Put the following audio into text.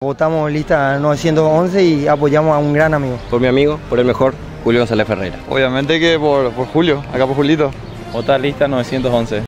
Votamos lista 911 y apoyamos a un gran amigo. Por mi amigo, por el mejor, Julio González Ferreira. Obviamente que por Julio, acá por Julito. Vota lista 911.